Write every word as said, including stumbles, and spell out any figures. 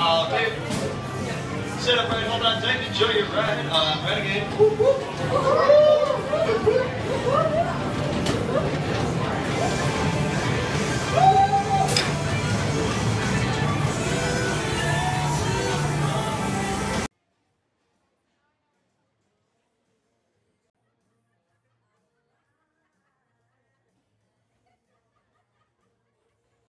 Uh, babe, sit up right, hold on tight, enjoy your ride on Renegade. Whoop, whoop.